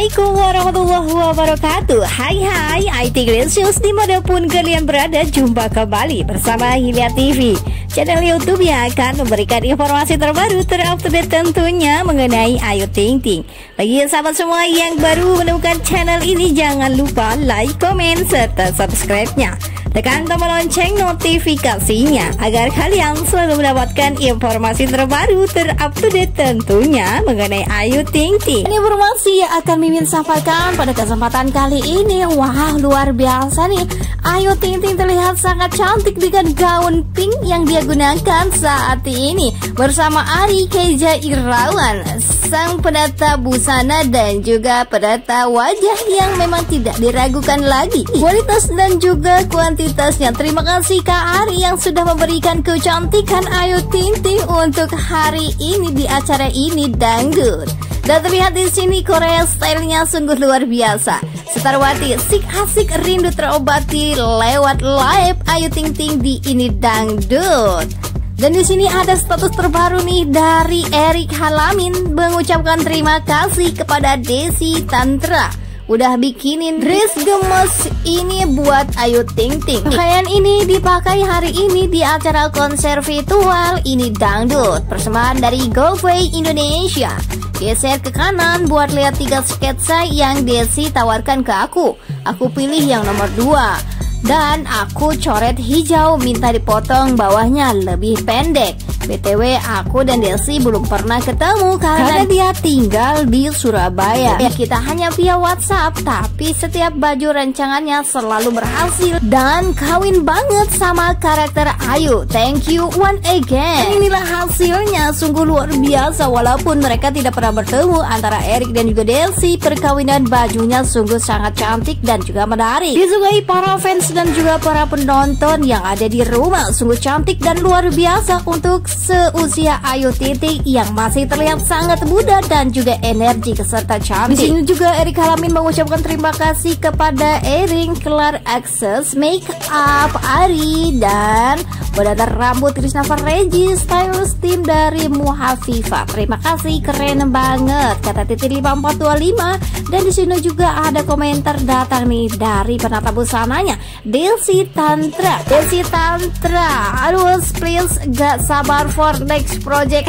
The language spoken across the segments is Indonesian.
Assalamualaikum warahmatullahi wabarakatuh. Hai IT Glesius dimanapun kalian berada, jumpa kembali bersama Hilya TV, channel YouTube yang akan memberikan informasi terbaru terupdate tentunya mengenai Ayu Ting Ting. Bagi sahabat semua yang baru menemukan channel ini, jangan lupa like, komen, serta subscribe-nya. Tekan tombol lonceng notifikasinya agar kalian selalu mendapatkan informasi terbaru terupdate tentunya mengenai Ayu Ting Ting. Ini informasi yang akan Mimin sampaikan pada kesempatan kali ini. Wah, luar biasa nih, Ayu Ting Ting terlihat sangat cantik dengan gaun pink yang dia gunakan saat ini bersama Ari Keja Irawan, sang penata busana dan juga penata wajah yang memang tidak diragukan lagi kualitas dan juga kuantitasnya. Terima kasih Kak Ari yang sudah memberikan kecantikan Ayu Ting Ting untuk hari ini di acara ini dangdut. Dan terlihat di sini Korea stylenya sungguh luar biasa. Setarwati sik asik rindu terobati lewat live Ayu Ting Ting di ini dangdut. Dan di sini ada status terbaru nih dari Erik Halamin mengucapkan terima kasih kepada Desi Tantra udah bikinin dress gemes ini buat Ayu Ting Ting. Pakaian ini dipakai hari ini di acara konser virtual ini dangdut persembahan dari GoPay Indonesia. Geser ke kanan buat lihat 3 sketsa yang Desi tawarkan ke aku. Aku pilih yang nomor 2 dan aku coret hijau, minta dipotong bawahnya lebih pendek. BTW aku dan Desi belum pernah ketemu karena dia tinggal di Surabaya. Ya, kita hanya via WhatsApp, tapi setiap baju rancangannya selalu berhasil dan kawin banget sama karakter Ayu. Thank you one again. Inilah hasilnya, sungguh luar biasa. Walaupun mereka tidak pernah bertemu antara Erik dan juga Desi, perkawinan bajunya sungguh sangat cantik dan juga menarik. Disukai para fans dan juga para penonton yang ada di rumah. Sungguh cantik dan luar biasa untuk seusia Ayu Ting Ting yang masih terlihat sangat muda dan juga energi serta cantik. Di sini juga Erik Halamin mengucapkan terima kasih kepada Erin Kelar Access Makeup Ari dan penata rambut Krisnavar Regi, stylist tim dari Muhafifa. Terima kasih, keren banget kata Titi 5425. Dan di sini juga ada komentar datang nih dari penata busananya Desi Tantra. Desi Tantra, aduh please gak sabar for next project.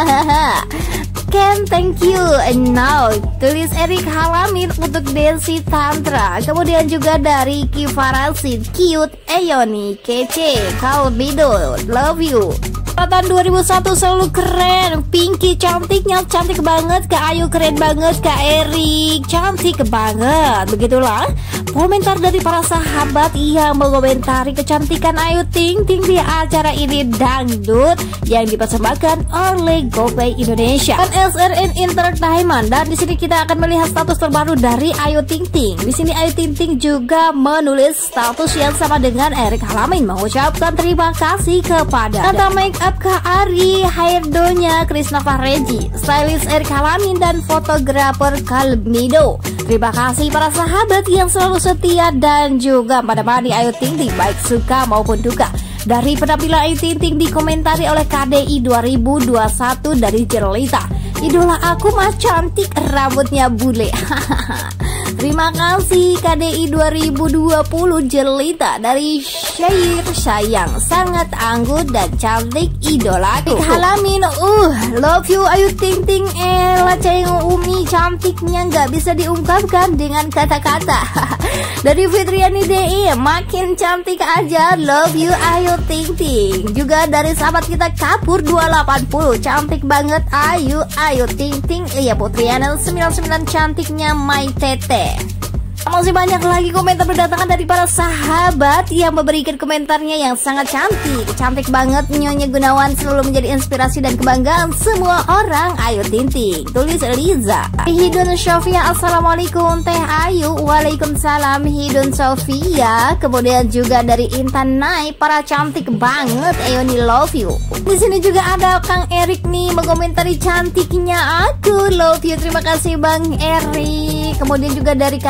Ken, thank you. And now, tulis Erik Halamin untuk Desi Tantra. Kemudian juga dari Kifarasid, cute, Eyoni, kece, Kalbido, love you. Tahun 2001 selalu keren. Pinky cantiknya cantik banget. Kak Ayu keren banget. Kak Erik cantik banget. Begitulah komentar dari para sahabat yang mengomentari kecantikan Ayu Ting Ting di acara ini dangdut yang dipersembahkan oleh GoPay Indonesia dan SRN Entertainment. Dan di sini kita akan melihat status terbaru dari Ayu Ting Ting. Di sini Ayu Ting Ting juga menulis status yang sama dengan Erik Halamin, mengucapkan terima kasih kepada tata make up Kak Ari, hairdonya Krisnavar Regi, stylist Erik Halamin dan fotografer Kalbido. Terima kasih para sahabat yang selalu setia dan juga menemani Ayu Ting Ting baik suka maupun duka. Dari penampilan Ayu Ting Ting dikomentari oleh KDI 2021 dari Jelita. Idola aku mah cantik, rambutnya bule. Terima kasih KDI 2020 Jelita dari Syair Sayang, sangat anggun dan cantik idolaku. Halamin, love you Ayu Ting Ting. Ceng Umi cantiknya nggak bisa diungkapkan dengan kata-kata. Dari Fitriani DI, makin cantik aja, love you Ayu Ting Ting. Juga dari sahabat kita Kapur 280, cantik banget Ayu Ting Ting. Iya Putriana 99, cantiknya My Tete. Masih banyak lagi komentar berdatangan dari para sahabat yang memberikan komentarnya yang sangat cantik. Cantik banget Nyonya Gunawan, selalu menjadi inspirasi dan kebanggaan semua orang Ayu Ting Ting. Tulis Liza. Hidun Sofia, assalamualaikum Teh Ayu. Waalaikumsalam Hidun Sofia. Kemudian juga dari Intan Nai, para cantik banget Eyoni love you. Di sini juga ada Kang Erik nih mengomentari cantiknya aku, love you. Terima kasih Bang Erik. Kemudian juga dari KDI Jelita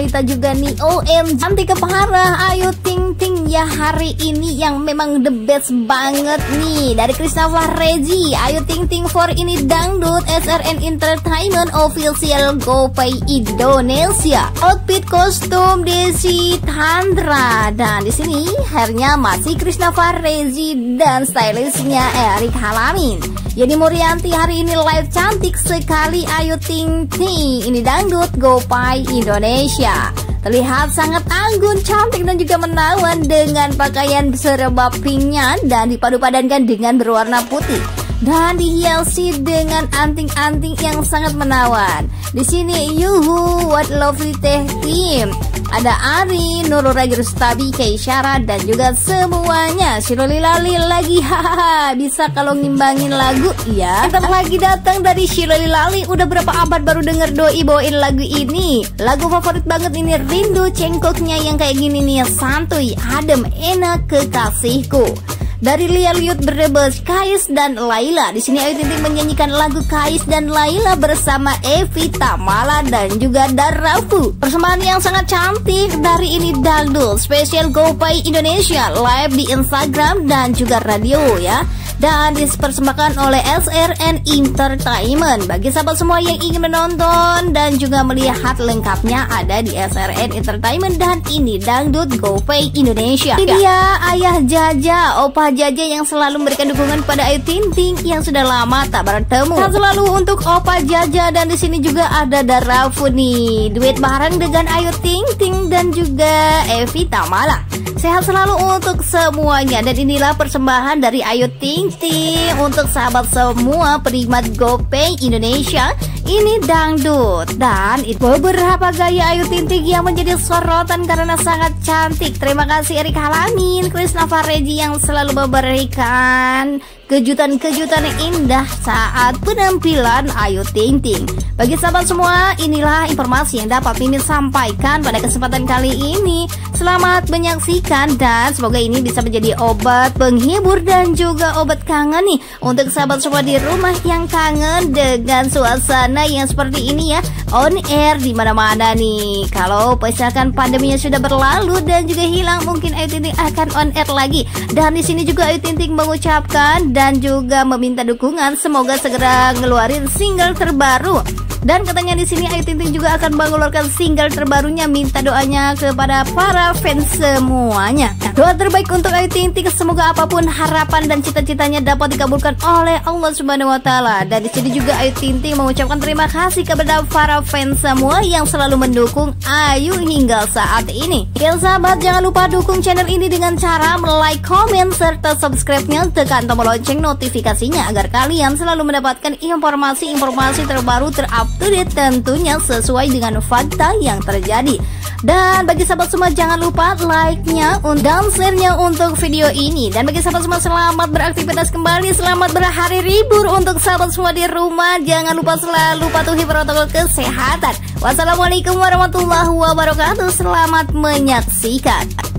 wanita juga nih. OMG, cantik keparah Ayu Ting Ting ya hari ini, yang memang the best banget nih. Dari Krishna Fahrezi, Ayu Ting Ting for ini dangdut SRN Entertainment Official GoPay Indonesia. Outfit kostum Desi Thandra, dan di sini hairnya masih Krishna Fahrezi dan stylistnya Erik Halamin. Yeni Murianti hari ini live cantik sekali Ayu Ting Ting ini dangdut GoPay Indonesia. Terlihat sangat anggun, cantik dan juga menawan dengan pakaian serba pinknya dan dipadu-padankan dengan berwarna putih dan dihiasi dengan anting-anting yang sangat menawan. Di sini yuhu, what lovely teh team. Ada Ari, Nurul Ragi Rustabi, Keisyara dan juga semuanya. Shirley Lali lagi, hahaha. Bisa kalau ngimbangin lagu, ya. Kita lagi datang dari Shirley Lali. Udah berapa abad baru denger doi bawain lagu ini. Lagu favorit banget ini, rindu cengkoknya yang kayak gini nih, santuy, adem, enak kekasihku. Dari Lia Liut Brebes, Kais dan Laila. Di sini Ayu Ting Ting menyanyikan lagu Kais dan Laila bersama Evi Tamala dan juga Darafu. Persembahan yang sangat cantik dari ini dangdut spesial GoPay Indonesia live di Instagram dan juga radio ya. Dan dipersembahkan oleh SRN Entertainment. Bagi sahabat semua yang ingin menonton dan juga melihat lengkapnya ada di SRN Entertainment dan ini dangdut GoPay Indonesia. Ini dia Ayah Jaja, Opa Jaja yang selalu memberikan dukungan pada Ayu Ting Ting yang sudah lama tak bertemu. Dan selalu untuk Opa Jaja, dan di sini juga ada Darafu nih, duet bareng dengan Ayu Ting Ting dan juga Evi Tamala. Sehat selalu untuk semuanya, dan inilah persembahan dari Ayu Ting Ting untuk sahabat semua penikmat GoPay Indonesia. Ini dangdut dan itu beberapa gaya Ayu Ting Ting yang menjadi sorotan karena sangat cantik. Terima kasih Erik Halamin, Krishna Fahrezi yang selalu memberikan kejutan-kejutan yang indah saat penampilan Ayu Ting Ting. Bagi sahabat semua, inilah informasi yang dapat Mimin sampaikan pada kesempatan kali ini. Selamat menyaksikan dan semoga ini bisa menjadi obat penghibur dan juga obat kangen nih untuk sahabat semua di rumah yang kangen dengan suasana yang seperti ini ya, on air di mana-mana nih. Kalau misalkan pandeminya sudah berlalu dan juga hilang, mungkin Ayu Ting Ting akan on air lagi. Dan di sini juga Ayu Ting Ting mengucapkan dan juga meminta dukungan semoga segera ngeluarin single terbaru. Dan katanya di sini Ayu Ting Ting juga akan mengeluarkan single terbarunya. Minta doanya kepada para fans semuanya. Doa terbaik untuk Ayu Ting Ting, semoga apapun harapan dan cita-citanya dapat dikabulkan oleh Allah Subhanahu wa taala. Dan di sini juga Ayu Ting Ting mengucapkan terima kasih kepada para fans semua yang selalu mendukung Ayu hingga saat ini. Oke sahabat, jangan lupa dukung channel ini dengan cara like, komen, serta subscribe-nya. Tekan tombol lonceng notifikasinya agar kalian selalu mendapatkan informasi-informasi terbaru, terupdate tentunya sesuai dengan fakta yang terjadi. Dan bagi sahabat semua jangan lupa like-nya dan share-nya untuk video ini. Dan bagi sahabat semua selamat beraktivitas kembali, selamat berhari libur untuk sahabat semua di rumah. Jangan lupa selalu patuhi protokol kesehatan. Wassalamualaikum warahmatullahi wabarakatuh. Selamat menyaksikan.